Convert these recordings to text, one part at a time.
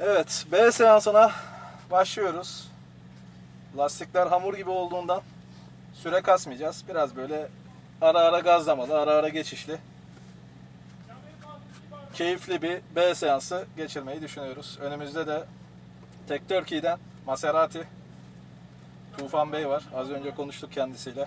Evet, B seansına başlıyoruz. Lastikler hamur gibi olduğundan süre kasmayacağız. Biraz böyle ara ara gazlamalı, ara ara geçişli, keyifli bir B seansı geçirmeyi düşünüyoruz. Önümüzde de Tek Turkey'den Maserati Tufan Bey var. Az önce konuştuk kendisiyle.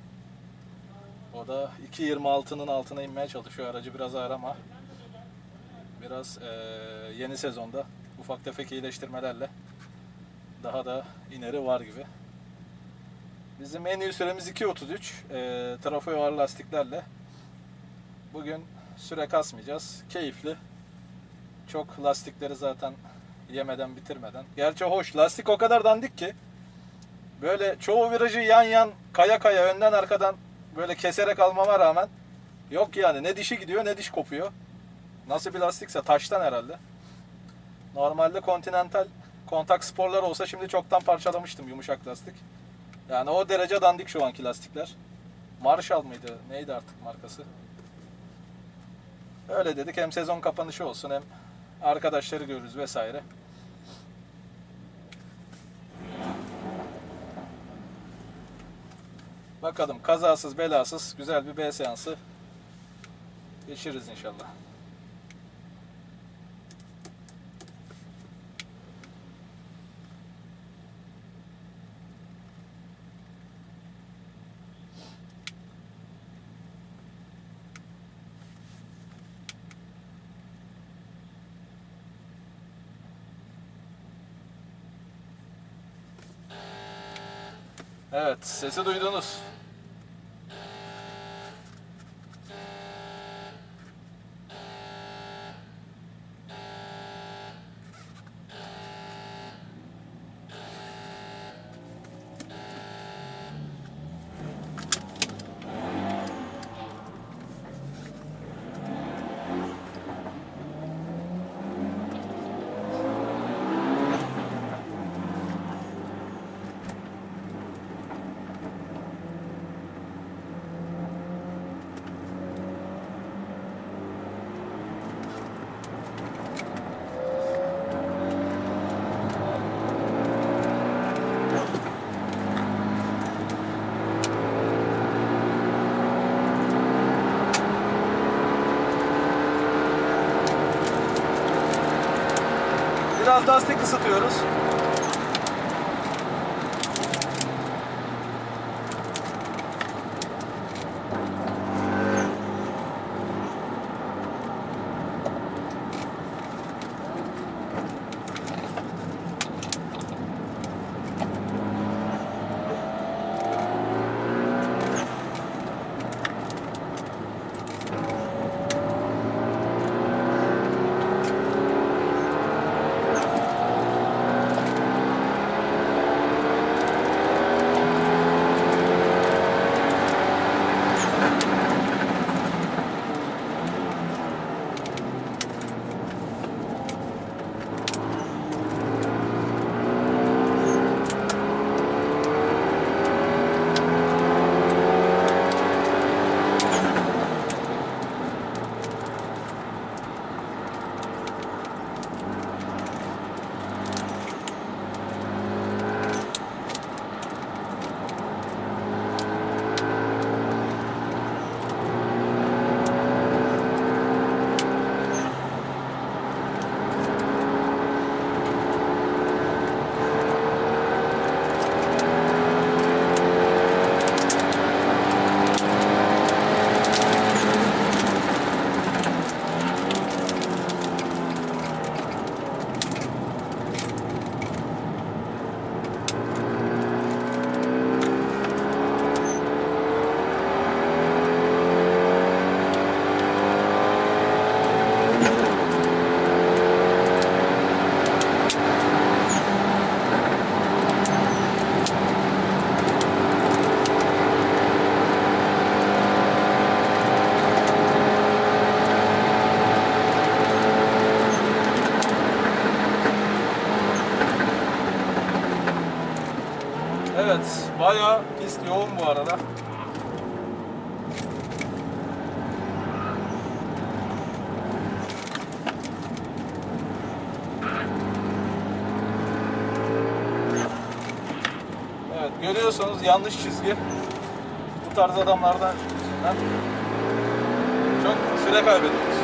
O da 2.26'nın altına inmeye çalışıyor. Aracı biraz ağır ama biraz yeni sezonda ufak tefek iyileştirmelerle daha da ineri var gibi. Bizim en iyi süremiz 2.33. Trafo ağır lastiklerle. Bugün süre kasmayacağız. Keyifli. Çok lastikleri zaten yemeden bitirmeden. Gerçi hoş. Lastik o kadar dandik ki böyle çoğu virajı yan yan kaya kaya önden arkadan böyle keserek almama rağmen yok yani, ne dişi gidiyor ne diş kopuyor. Nasıl bir lastikse, taştan herhalde. Normalde Continental kontak sporlar olsa şimdi çoktan parçalamıştım yumuşak lastik. Yani o derece dandik şu anki lastikler. Marshall mıydı? Neydi artık markası? Öyle dedik, hem sezon kapanışı olsun hem arkadaşları görürüz vesaire. Bakalım kazasız belasız güzel bir B seansı geçiririz inşallah. Evet, sesi duydunuz. Biraz lastik ısıtıyoruz. Evet, bayağı pist yoğun bu arada. Görüyorsunuz yanlış çizgi. Bu tarz adamlardan yüzünden çok süre kaybediyoruz.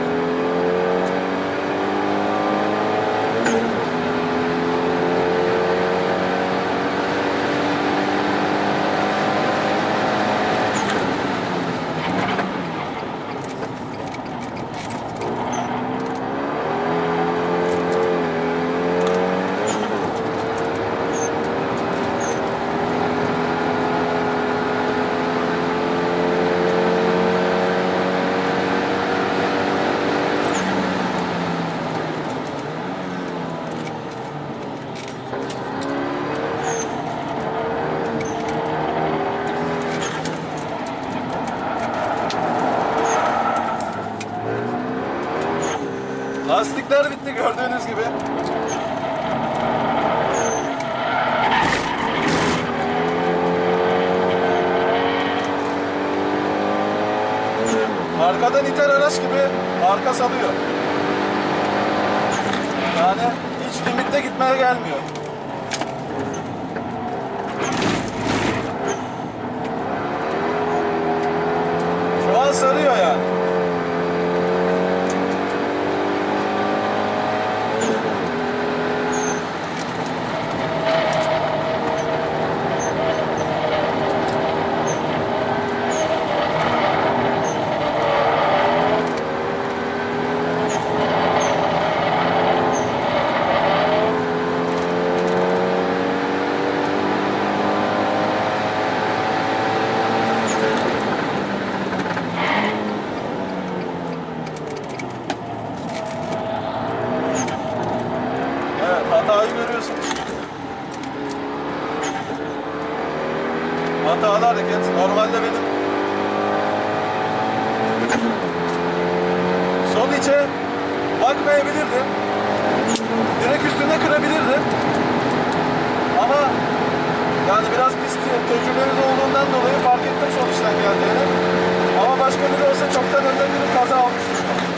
Lastikler bitti gördüğünüz gibi. Arkadan iter araç gibi arka salıyor. Yani hiç limitte gitmeye gelmiyor. Şu an sarıyor yani. Hatayı görüyorsunuz. Hatalı hareket. Normalde benim sol içe bakmayabilirdim. Direkt üstüne kırabilirdim. Ama yani biraz pist tecrübemiz olduğundan dolayı fark ettim sol içten geldiğini. Ama başka biri olsa çoktan önden bir kaza almıştı şu an.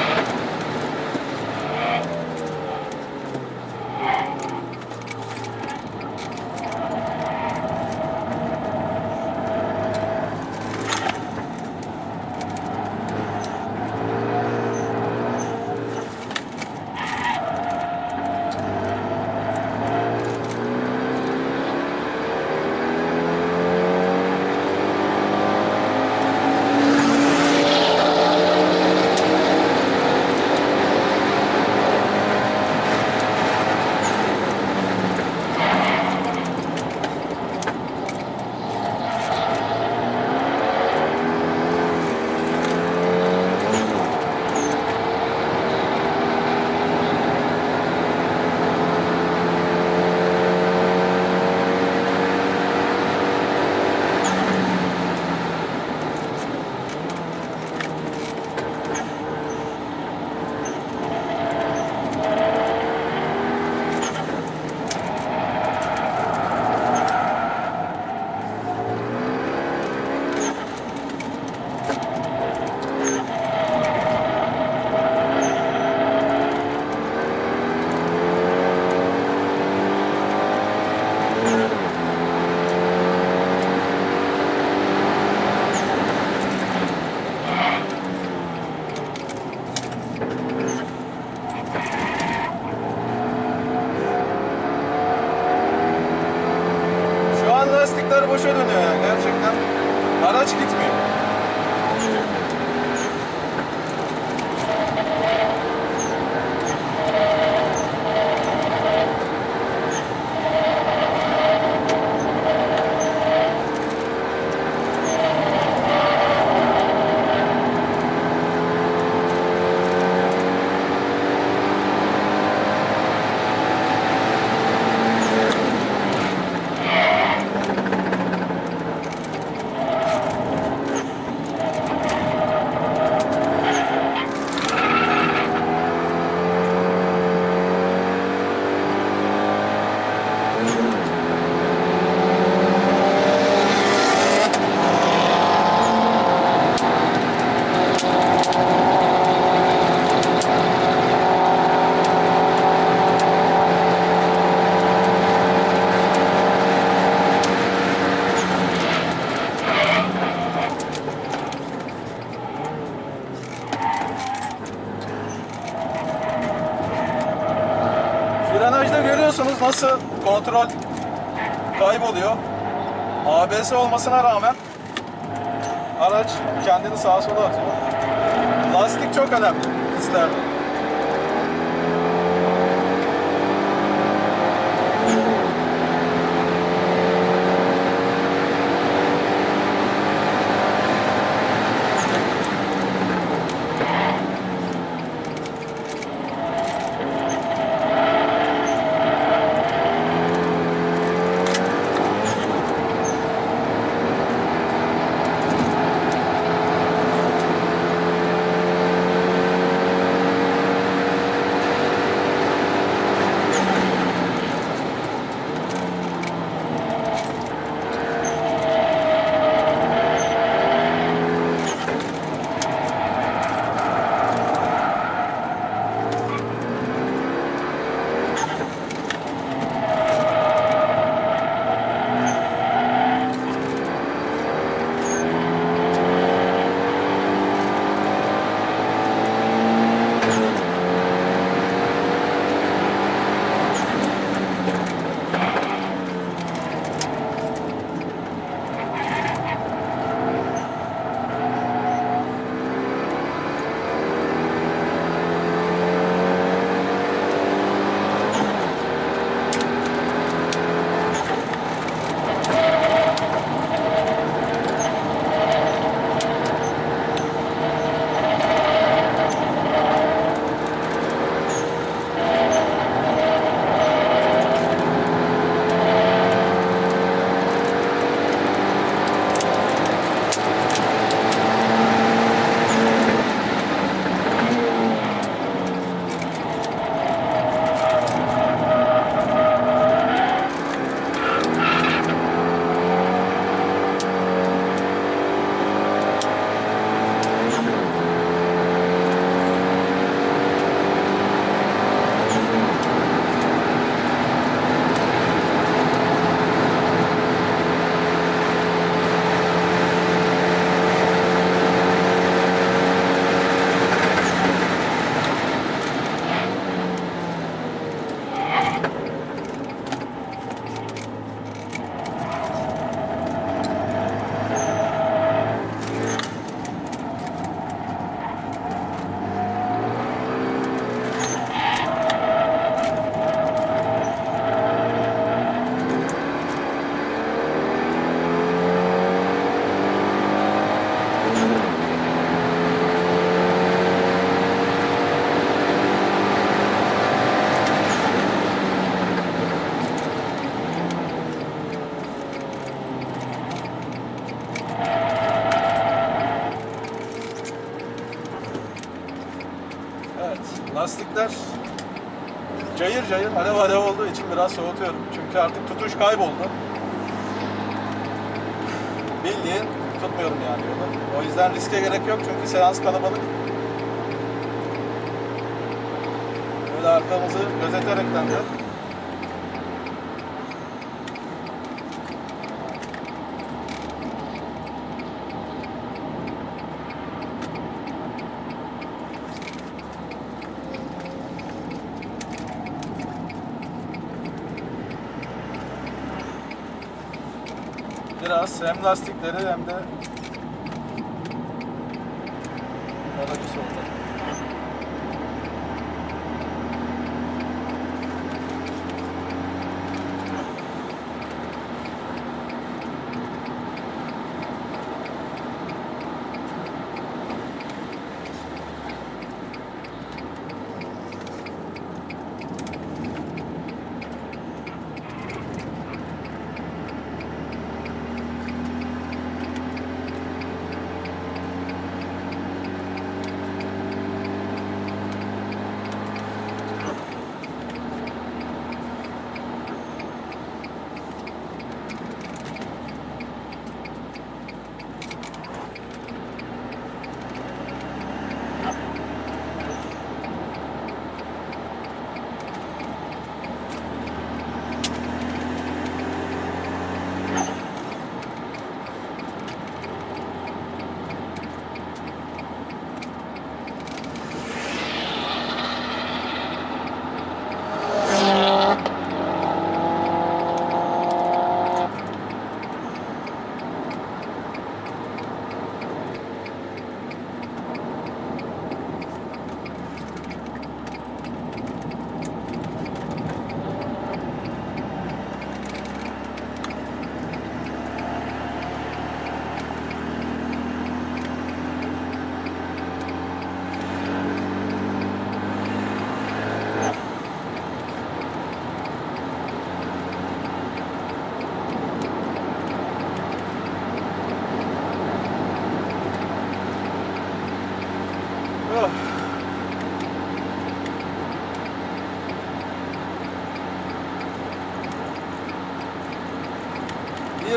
Lastikler boşa dönüyor yani gerçekten. Araç gitmiyor. Frenajda görüyorsunuz nasıl kontrol kayboluyor. ABS olmasına rağmen araç kendini sağa sola atıyor. Lastik çok önemli pistlerde. Lastikler cayır cayır alev alev olduğu için biraz soğutuyorum. Çünkü artık tutuş kayboldu. Bildiğin tutmuyorum yani yolu. O yüzden riske gerek yok çünkü seans kalabalık. Böyle arkamızı gözeterekten de biraz hem lastikleri hem de aracı soğutalım.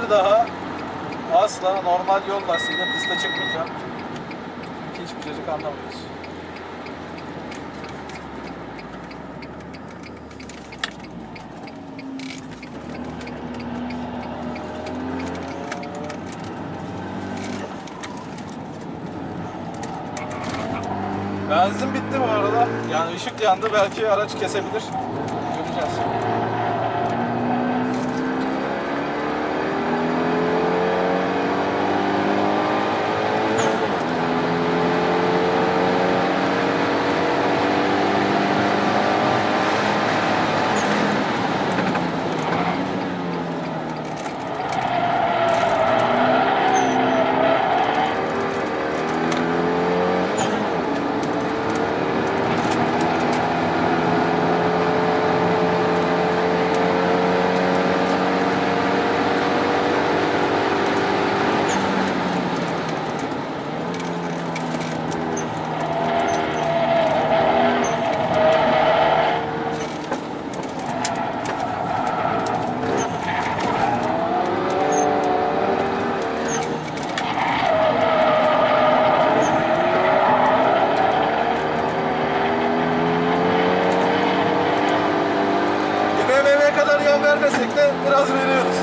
bir daha asla normal yol lastiğiyle piste çıkmayacağım. Çünkü hiçbir çocuk anlamıyoruz. Benzin bitti bu arada. Yani ışık yandı, belki araç kesebilir. Göreceğiz. BMW'ye kadar yön vermesek de biraz veriyoruz.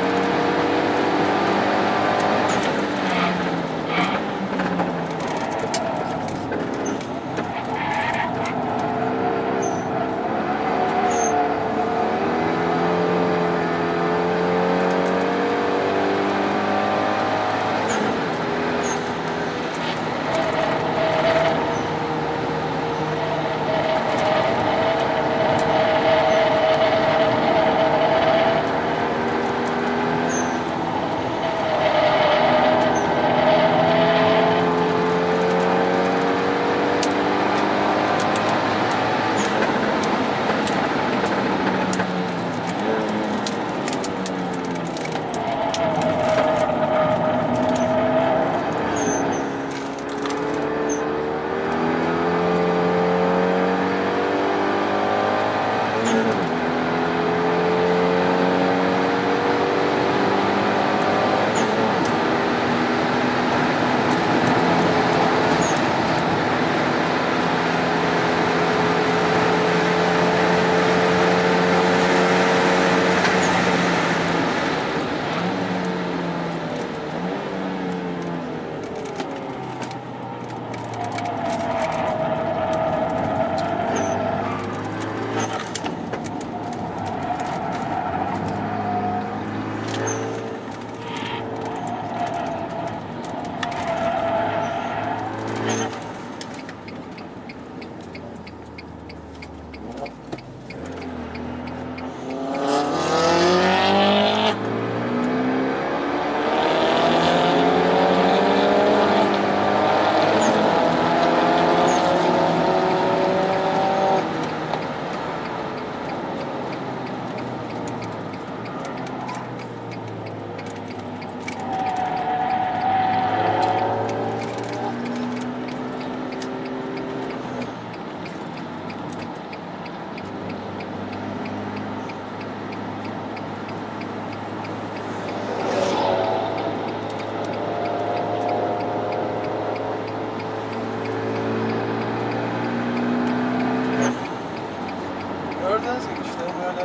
Gördüğünüz gibi işte böyle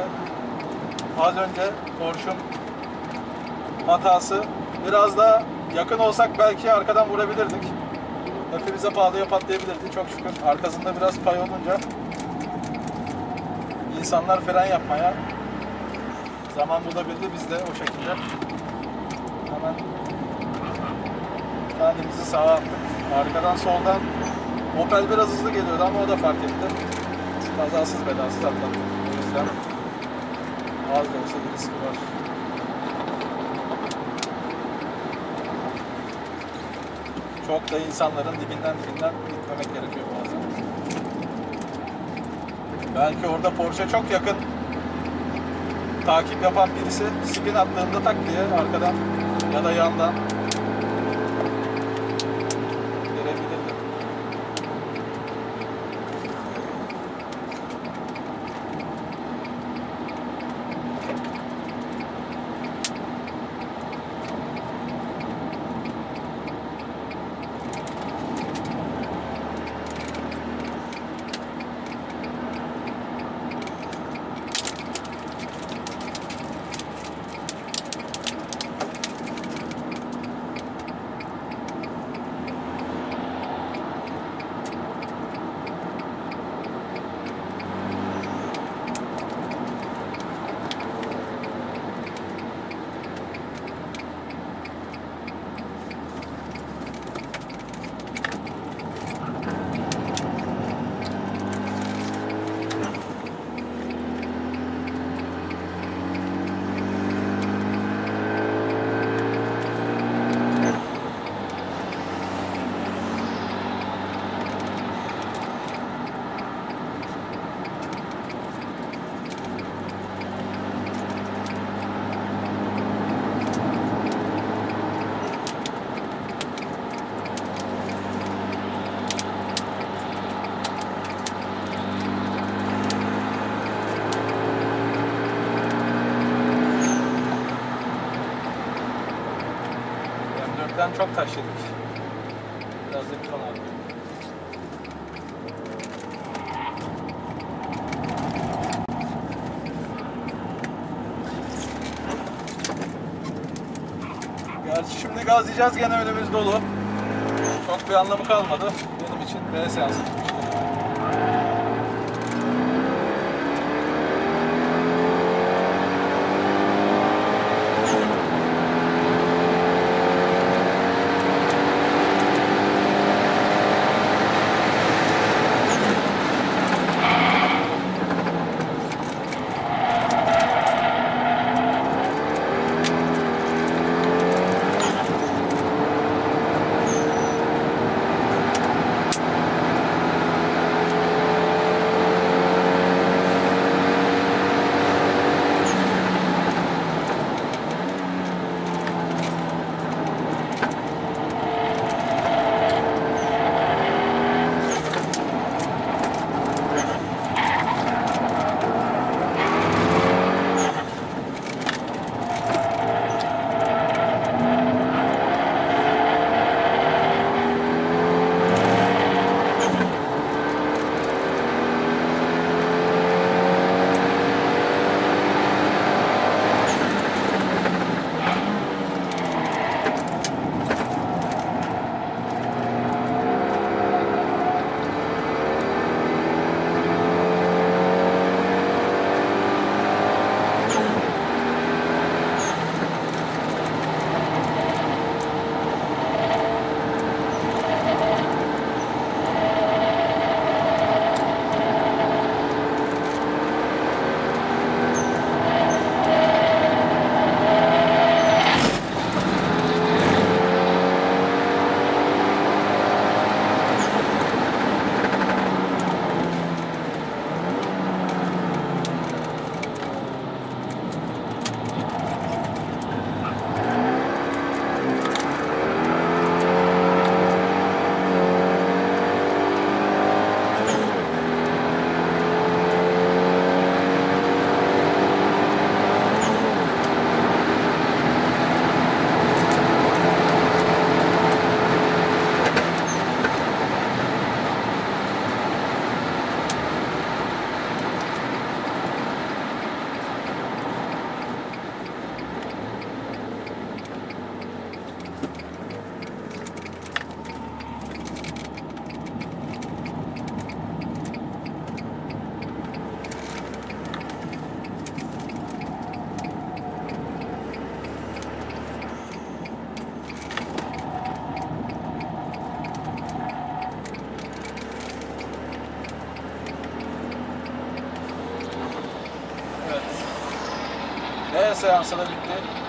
az önce Porsche'un hatası. Biraz daha yakın olsak belki arkadan vurabilirdik. Hepimize pahalıya patlayabilirdi. Çok şükür arkasında biraz pay olunca insanlar fren yapmaya zaman bulabildi. Biz de o şekilde hemen kendimizi sağa attık. Arkadan soldan Opel biraz hızlı geliyordu ama o da fark etti. Kazasız belasız atlattık. O yüzden az da olsa bir riski var. Çok da insanların dibinden gitmemek gerekiyor bazen. Belki orada Porsche çok yakın takip yapan birisi spin attığında tak diye arkadan ya da yandan görebilirdi. Geçen çok taş yedik. Biraz da bir ton aldım. Gerçi şimdi gazlayacağız, gene önümüz dolu. Çok bir anlamı kalmadı benim için. B seansı. B seansı da bitti.